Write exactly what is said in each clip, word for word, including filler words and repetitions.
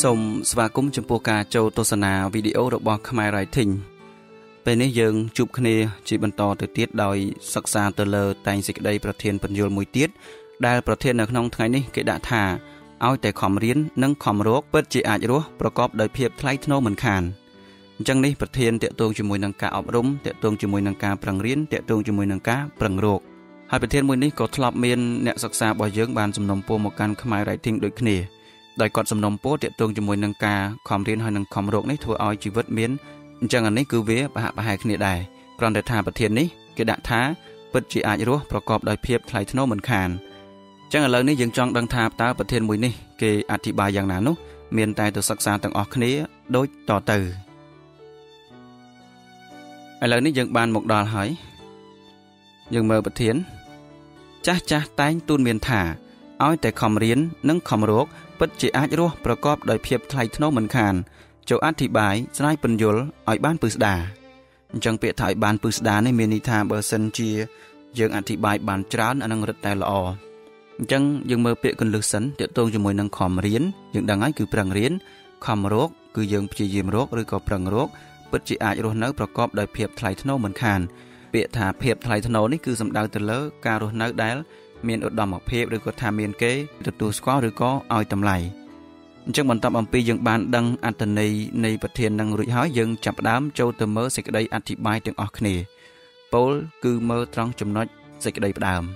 សូមស្វាគមន៍ចំពោះការចូលទស្សនាវីដេអូរបស់ខ្មែរ Writing ពេលនេះយើងជួបគ្នាជាបន្តទៅទៀតដោយសិក្សាទៅលើតែងសេចក្តីប្រធានពន្យល់មួយទៀតដែលប្រធាននៅក្នុងថ្ងៃនេះគេដាក់ថាឲ្យតែខំរៀននិងខំរកពិតជាអាចរស់ប្រកបដោយភាពថ្លៃថ្នូរមិនខានអញ្ចឹងនេះប្រធានតាក់ទងជាមួយនឹងការអប់រំតាក់ទងជាមួយនឹងការប្រឹងរៀនតាក់ទងជាមួយនឹងការប្រឹងរកហើយប្រធានមួយនេះក៏ធ្លាប់មានអ្នកសិក្សារបស់យើងបានសំណុំពរមកកាន់ខ្មែរ Writing ដូចគ្នាដោយគាត់សំណុំពរតាក់ទងជាមួយនឹងការខំរៀនហើយនឹងខំរកនេះធ្វើឲ្យជីវិតមានអញ្ចឹងអានេះគឺវាប្រហាក់ប្រហែលគ្នាដែរគ្រាន់តែថាប្រធាននេះគេដាក់ថាពិតជាអាចរស់ប្រកបដោយភាពថ្លៃថ្នូរមិនខានអញ្ចឹងឥឡូវនេះយើងចង់ដឹងថាតើប្រធានមួយនេះគេអធិប្បាយយ៉ាងណានោះមានតែទៅសិក្សាទាំងអស់គ្នាដូចតទៅឥឡូវនេះយើងបានមកដល់ហើយយើងមើលប្រធានចាស់ចាស់តែងទូនមានថាឲ្យតែខំរៀននិងខំរកពិតជាអាចរស់ប្រកបដោយភាពថ្លៃថ្នូរមិនខានចូលអធិប្បាយស្រាយពន្យល់ឲ្យបានពឹស្ដាអញ្ចឹងពាក្យថាឲ្យបានពឹស្ដានេះមានន័យថាបើសិនជាយើងអធិប្បាយបានច្រើនអានឹងរឹតតែល្អអញ្ចឹងយើងមើលពាក្យកន្លឹះសិនទាក់ទងជាមួយនឹងខំរៀនយើងដឹងហើយគឺប្រឹងរៀនខំរកគឺយើងព្យាយាមរកឬក៏ប្រឹងរកពិតជាអាចរស់នៅប្រកបដោយភាពថ្លៃថ្នូរមិនខានពាក្យថាភាពថ្លៃថ្នូរនេះគឺសំដៅទៅលើការរស់នៅដែលមានឧត្តមភាពឬក៏ថាមានគេទទួលស្គាល់ឬក៏ឲ្យតម្លៃអញ្ចឹងបន្ទាប់អំពីយើងបានដឹងអត្ថន័យនៃប្រធាននឹងរួចហើយយើងចាប់ផ្ដើមចូលទៅមើលសេចក្តីអធិប្បាយទាំងអស់គ្នាពោលគឺមើលត្រង់ចំណុចសេចក្តីផ្ដើម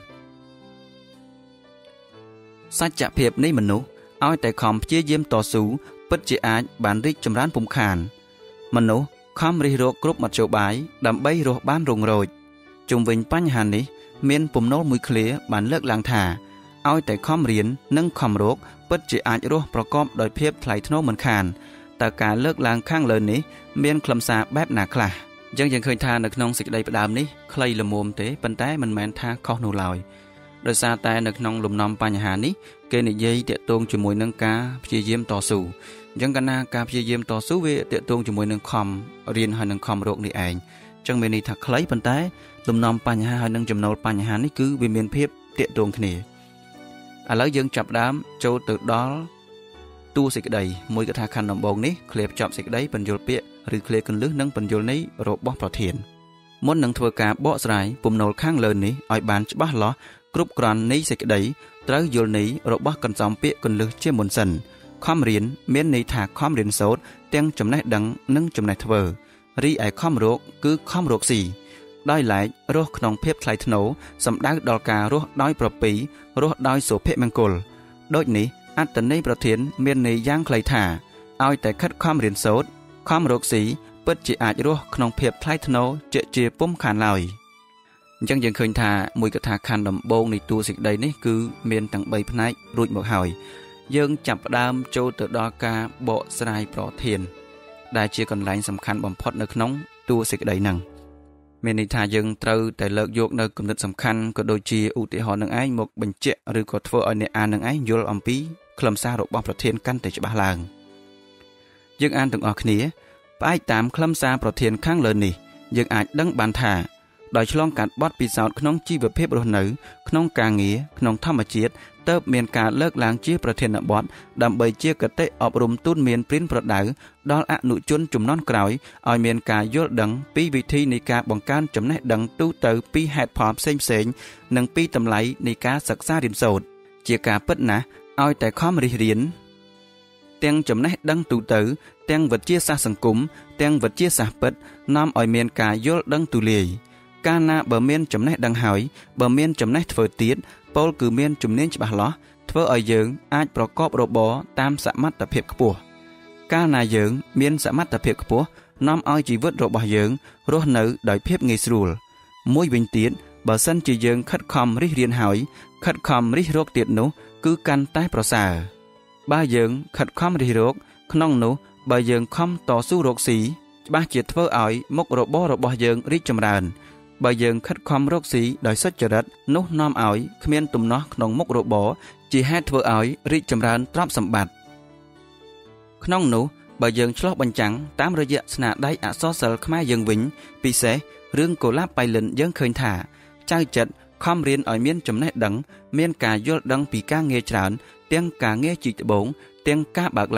សច្ចភាពនៃមនុស្សឲ្យតែខំព្យាយាមតស៊ូពិតជាអាចបានរីកចម្រើនពុំខានមនុស្សខំរិះរកគ្រប់មធ្យោបាយដើម្បីរស់បានរុងរោចជុំវិញបញ្ហានេះមានពំណូលមួយឃ្លាបានលើកឡើងថាឲ្យតែខំរៀននិងខំរកពិតជាអាចរស់ប្រកបដោយភាពថ្លៃថ្នូរមិនខានតើការលើកឡើងខាងលើនេះមានខ្លឹមសារបែបណាខ្លះអញ្ចឹងយើងឃើញថានៅក្នុងសេចក្តីផ្ដើមនេះខ្លីល្មមទេប៉ុន្តែមិនមែនថាខុសនោះឡើយដោយសារតែនៅក្នុងលំនាំបញ្ហានេះគេនិយាយតាក់ទងជាមួយនឹងការព្យាយាមតស៊ូអញ្ចឹងកាលណាការព្យាយាមតស៊ូវាតាក់ទងជាមួយនឹងខំរៀនហើយនឹងខំរកនេះឯងអញ្ចឹងមានន័យថាខ្លីប៉ុន្តែលំនាំបញ្ហាហើយនឹងចំណូលបញ្ហានេះគឺវាមានភាពតាក់ទងគ្នាឥឡូវយើងចាប់ដើមចូលទៅដល់តួសេចក្តីមួយកថាខណ្ឌដំបូងនេះឃ្លាបញ្ចប់សេចក្តីបញ្យល់ពាក្យឬឃ្លាកន្លឹះនិងបញ្យល់ន័យរបស់ប្រធានមុននឹងធ្វើការបកស្រាយពំណូលខាងលើនេះឲ្យបានច្បាស់លាស់គ្រប់គ្រាន់នៃសេចក្តីត្រូវយល់ន័យរបស់កន្សំពាក្យកន្លឹះជាមុនសិនខំរៀនមានន័យថាខំរៀនសូត្រទាំងចំណេះដឹងនិងចំណេះធ្វើរីឯខំរកគឺខំរកស៊ីដោយឡែករស់ក្នុងភាពថ្លៃថ្នូរសំដៅដល់ការរស់ដោយប្រពៃរស់ដោយសុភមង្គលដូចនេះអត្ថន័យប្រធានមានន័យយ៉ាងខ្លីថាឲ្យតែខិតខំរៀនសូត្រខំរកស៊ីពិតជាអាចរស់ក្នុងភាពថ្លៃថ្នូរជាជាពុំខានឡើយអញ្ចឹងយើងឃើញថាមួយកថាខណ្ឌដំបូងនៃតួសេចក្តីនេះគឺមានទាំងបីផ្នែករួចមកហើយយើងចាប់ផ្ដើមចូលទៅដល់ការបកស្រាយប្រធានដែលជាកន្លែងសំខាន់បំផុតនៅក្នុងតួសេចក្តីហ្នឹងមានន័យថាយើងត្រូវតែលើកយកនៅគំនិតសំខាន់ក៏ដូចជាឧទាហរណ៍នឹងឯងមកបញ្ជាក់ឬក៏ធ្វើឲ្យអ្នកអាននឹងឯងយល់អំពីខ្លឹមសាររបស់ប្រធានកាន់តែច្បាស់ឡើងយើងអានទាំងអស់គ្នាផ្អែកតាមខ្លឹមសារប្រធានខាងលើនេះយើងអាចដឹងបានថាដោយឆ្លងកាត់បទពិសោធន៍ក្នុងជីវភាពរស់នៅក្នុងការងារក្នុងធម្មជាតិទើបមានការលើកឡើងជាប្រធានបទដើម្បីជាគតិអប់រំទូនមានព្រានប្រដៅដល់អនុជនជំនាន់ក្រោយឲ្យមានការយល់ដឹងពីវិធីនៃការបង្កើនចំណេះដឹងទូទៅពីហេតុផលផ្សេងៗនិងពីតម្លៃនៃការសិក្សារៀនសូត្រជាការពិតណាស់ឲ្យតែខំរិះរៀនទាំងចំណេះដឹងទូទៅទាំងវិទ្យាសាស្ត្រសង្គមទាំងវិទ្យាសាស្ត្រពិតនាំឲ្យមានការយល់ដឹងទូលាយកាលណាបើមានចំណេះដឹងហើយបើមានចំណេះធ្វើទៀតពោលគឺមានជំនាញច្បាស់លាស់ធ្វើឲ្យយើងអាចប្រកបរបរតាមសមត្ថភាពខ្ពស់កាលណាយើងមានសមត្ថភាពខ្ពស់នាំឲ្យជីវិតរបស់យើងរស់នៅដោយភាពងាយស្រួលមួយវិញទៀតបើសិនជាយើងខិតខំរិះរៀនហើយខិតខំរិះរកទៀតនោះគឺកាន់តែប្រសើរបើយើងខិតខំរិះរកក្នុងនោះបើយើងខំតស៊ូរកស៊ីច្បាស់ជាធ្វើឲ្យមុខរបររបស់យើងរីកចម្រើនបើយើងខិតខំរកស៊ីដោយសុចរិតនោះនាំឲ្យគ្មានទំនាស់ក្នុងមុខរបរជាហេតុធ្វើឲ្យរីកចម្រើនទ្រព្យសម្បត្តិក្នុងនោះបើយើងឆ្លោះបញ្ចាំងតាមរយៈស្នាដៃអក្សរសិល្ប៍ខ្មែរយើងវិញពិសេសរឿងកុលាបបៃលិនយើងឃើញថាចៅចិត្តខំរៀនឲ្យមានចំណេះដឹងមានការយល់ដឹងពីការងារច្រើនទាំងការងារជីកត្បូងទាំងការបើកឡាន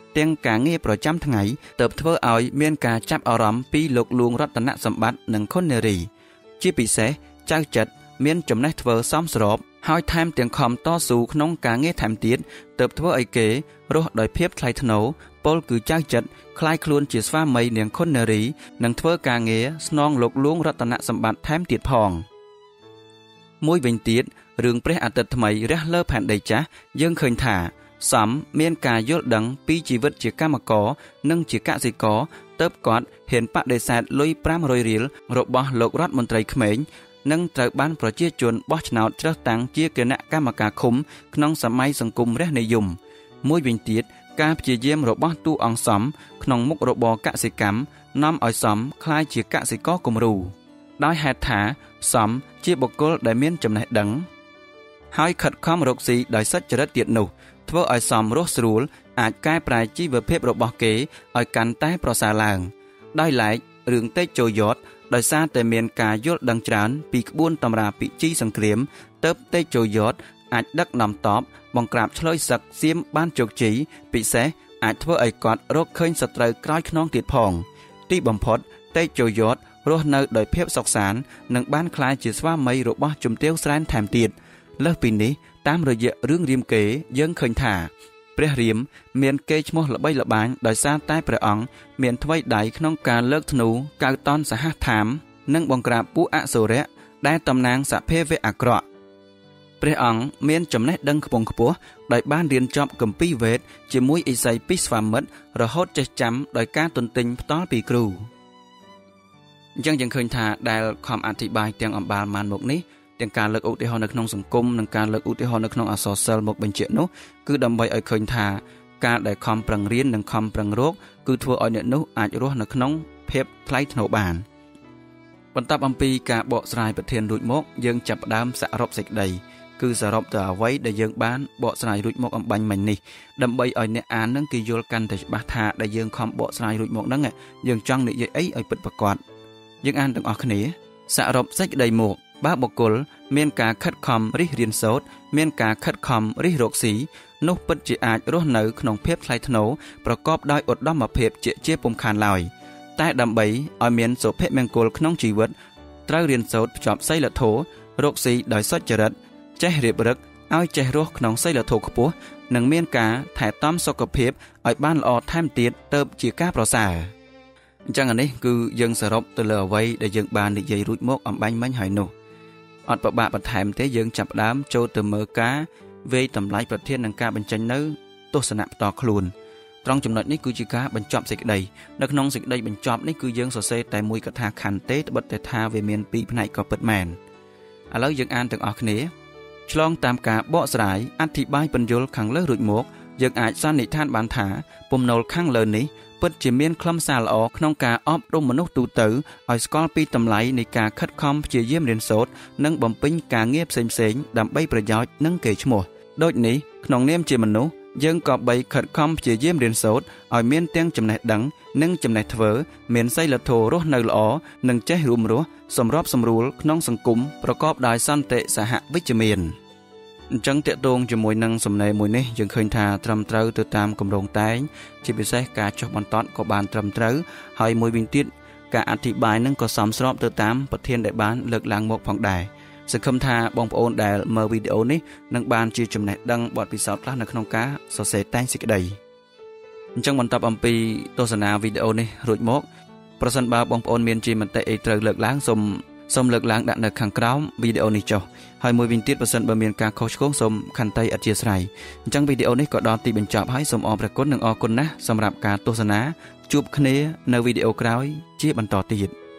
ទាំងការងារប្រចាំថ្ងៃទៅធ្វើឲ្យមានការចាប់អារម្មណ៍ពីលោកលួងរតនសម្បត្តិនិងខុននារីជាពិសេសចៅចិត្តមានចំណេះធ្វើសមស្របហើយថែមទាំងខំតស៊ូក្នុងការងារថែមទៀតទៅធ្វើឲ្យគេរស់ដោយភាពថ្លៃថ្នូរពលគឺចៅចិត្តคล้ายខ្លួនជាស្វាមីនាងខុននារីនិងធ្វើការងារស្នងលោកលួងរតនសម្បត្តិថែមទៀតផងមួយវិញទៀតរឿងព្រះអាទិត្យថ្មីរះលើផែនដីចាស់យើងឃើញថាសំមានការយល់ដឹងពីជីវិតជាកម្មករនិងជាកសិករទើបគាត់ហ៊ានបដិសេធលុយប្រាំរយរៀលរបស់លោករដ្ឋមន្ត្រីក្មេងនិងត្រូវបានប្រជាជនបោះឆ្នោតជ្រើសតាំងជាគណៈកម្មការឃុំក្នុងសម័យសង្គមរាស្ត្រនិយមមួយវិញទៀតការព្យាយាមរបស់តួអង្គសំក្នុងមុខរបរកសិកម្មនាំឲ្យសំក្លាយជាកសិករគំរូដោយហេតុថាសំជាបុគ្គលដែលមានចំណេះដឹងហើយខិតខំរកស៊ីដោយសុចរិតទៀតនោះធ្វើឲ្យសំរស់ស្រួលអាចកែប្រែជីវភាពរបស់គេឲ្យកាន់តែប្រសើរឡើងដោយឡែករឿងតេជោយតដោយសារតែមានការយល់ដឹងច្រើនពីក្បួនតម្រាពិជីសង្គ្រាមទើបតេជោយតអាចដឹកនាំតបបង្ក្រាបឆ្លើយសឹកសៀមបានជោគជ័យពិសេសអាចធ្វើឲ្យគាត់រកឃើញសត្រូវក្រោយខ្នងទៀតផងទីបំផុតតេជោយតរស់នៅដោយភាពសុខសាន្តនិងបានក្លាយជាស្វាមីរបស់ជំទាវស្រែនថែមទៀតលើសពីនេះតាមរយៈរឿងរាមកេរ្តិ៍យើងឃើញថាព្រះរាមមានកេរ្តិ៍ឈ្មោះល្បីល្បាញដោយសារតែព្រះអង្គមានថ្វីដៃក្នុងការលើកធ្នូកៅតនសហដ្ឋាមនិងបង្ក្រាបពួកអសុរៈដែលតំណាងសភាវៈអាក្រក់ព្រះអង្គមានចំណេះដឹងខ្ពង់ខ្ពស់ដោយបានរៀនចប់គម្ពីរវេទជាមួយឥសីពីស្វាមិត្តរហូតចេះចាំដោយការទន្ទិញផ្ទាល់ពីគ្រូអញ្ចឹងយើងឃើញថាដែលខំអធិប្បាយទាំងអំបាលបានមកនេះទាំងការលើកឧទាហរណ៍នៅក្នុងសង្គមនិងការលើកឧទាហរណ៍នៅក្នុងអក្សរសិល្ប៍មកបញ្ជាក់នោះគឺដើម្បីឲ្យឃើញថាការដែលខំប្រឹងរៀននិងខំប្រឹងរកគឺធ្វើឲ្យអ្នកនោះអាចរស់នៅក្នុងភាពថ្លៃថ្នូរបានបន្ទាប់អំពីការបកស្រាយប្រធានរួចមកយើងចាប់ផ្ដើមសរុបសេចក្តីគឺសរុបទៅអ្វីដែលយើងបានបកស្រាយរួចមកអំបញ្ញមិញនេះដើម្បីឲ្យអ្នកអាននឹងគេយល់កាន់តែច្បាស់ថាដែលយើងខំបកស្រាយរួចមកហ្នឹងយើងចង់និយាយអីឲ្យពិតប្រាកដយើងអានទាំងអស់គ្នាសរុបសេចក្តីមកបើបុគ្គលមានការខិតខំរិះរៀនសូត្រមានការខិតខំរិះរកស៊ីនោះពិតជាអាចរស់នៅក្នុងភាពថ្លៃថ្នូរប្រកបដោយឧត្តមភាពជាជាពុំខានឡើយតែដើម្បីឲ្យមានសុភមង្គលក្នុងជីវិតត្រូវរៀនសូត្រភ្ជាប់សីលធម៌រកស៊ីដោយសុចរិតចេះរៀបរឹកឲ្យចេះរស់ក្នុងសីលធម៌ខ្ពស់និងមានការថែទាំសុខភាពឲ្យបានល្អថែមទៀតទើបជាការប្រសើរអញ្ចឹងអានេះគឺយើងសរុបទៅលើអ្វីដែលយើងបាននិយាយរួចមកអំបញ្ញមិញហើយនោះអត់ប្របាក់បន្ថែមទេយើងចាប់ផ្ដើមចូលទៅមើលការវាយតម្លៃប្រធាននឹងការបញ្ចេញនៅទស្សនៈផ្ទាល់ខ្លួនត្រង់ចំណុចនេះគឺជាការបញ្ចប់សេចក្តីនៅក្នុងសេចក្តីបញ្ចប់នេះគឺយើងសរសេរតែមួយកថាខណ្ឌទេត្បិតតែថាវាមានពីរផ្នែកក៏ពិតមែនឥឡូវយើងអានទាំងអស់គ្នាឆ្លងតាមការបកស្រាយអធិប្បាយពន្យល់ខាងលើរួចមកយើងអាចសន្និដ្ឋានបានថាពំណូលខាងលើនេះពិតជាមានខ្លឹមសារល្អក្នុងការអប់រំមនុស្សទូទៅឲ្យស្គាល់ពីតម្លៃនៃការខិតខំព្យាយាមរៀនសូត្រនិងបំពេញការងារផ្សេងៗដើម្បីប្រយោជន៍និងកេរ្តិ៍ឈ្មោះដូចនេះក្នុងនាមជាមនុស្សយើងក៏បីខិតខំព្យាយាមរៀនសូត្រឲ្យមានទាំងចំណេះដឹងនិងចំណេះធ្វើមានសីលធម៌រស់នៅល្អនិងចេះរួមរស់សម្របសម្រួលក្នុងសង្គមប្រកបដោយសន្តិសហវិជ្ជមានអញ្ចឹងតាក់ទងជាមួយនឹងសំណេរមួយនេះយើងឃើញថាត្រឹមត្រូវទៅតាមគម្រោងតែងជាពិសេសការចុះបន្ទាត់ក៏បានត្រឹមត្រូវហើយមួយវិញទៀតការអធិប្បាយនឹងក៏សមស្របទៅតាមប្រធានដែលបានលើកឡើងមកផងដែរសង្ឃឹមថាបងប្អូនដែលមើលវីដេអូនេះនឹងបានជាចំណេះដឹងបទពិសោធន៍ខ្លះនៅក្នុងការសរសេរតែងសេចក្តីអញ្ចឹងបន្ទាប់អំពីទស្សនាវីដេអូនេះរួចមកប្រសិនបើបងប្អូនមានជាមតិអីត្រូវលើកឡើងសូមសូមលើកឡើងដាក់នៅខាងក្រោមវីដេអូនេះចុះហើយមួយវិញទៀតបើសិនបើមានការខុសឆ្គងសូមខន្តីអធិស្ឋានអញ្ចឹងវីដេអូនេះក៏ដល់ទីបញ្ចប់ហើយសូមអរព្រះគុណនិងអរគុណណាស់សម្រាប់ការទស្សនាជួបគ្នានៅវីដេអូក្រោយជាបន្តទៀត